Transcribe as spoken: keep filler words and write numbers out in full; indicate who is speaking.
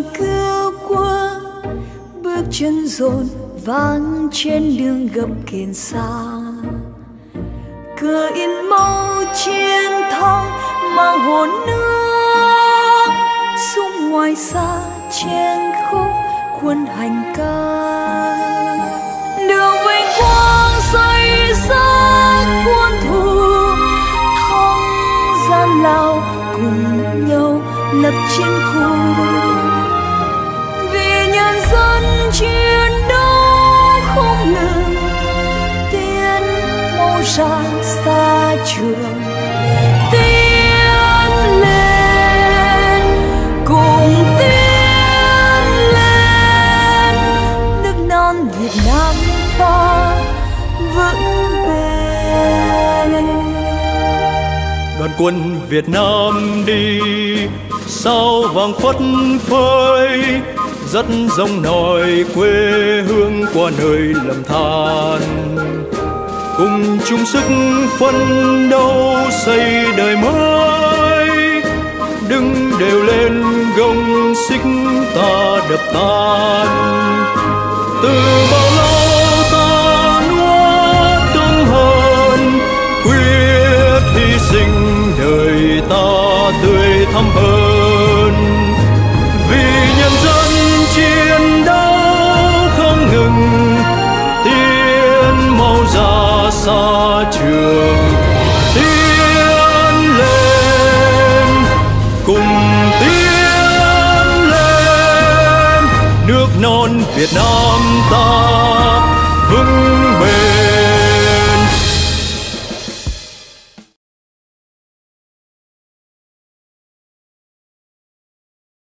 Speaker 1: trường cứu quốc, bước chân rộn vang trên đường gập ghềnh xa. Cờ in màu chiến thắng mang hồn nước, súng ngoài xa trên khúc quân hành ca. Đường vinh quang xây ra quân thù, thắng gian lao cùng nhau lập chiến khu. Vì nhân dân chiến đấu không ngừng, tiến màu ra xa trường, tiến lên cùng tiến lên, nước non Việt Nam ta vững bền.
Speaker 2: Đoàn quân Việt Nam đi sao vàng phất phới, dắt dòng nòi quê hương qua nơi lầm than. Cùng chung sức phấn đấu xây đời mới, đứng đều lên gông xích ta đập tan. Từ bao lâu ta nuốt căm hờn, quyết hy sinh đời ta tươi thắm hơn. Vì nhân dân chiến đấu không ngừng, tiến mau ra xa trường, tiến lên cùng tiến lên, nước non Việt Nam ta vững bền.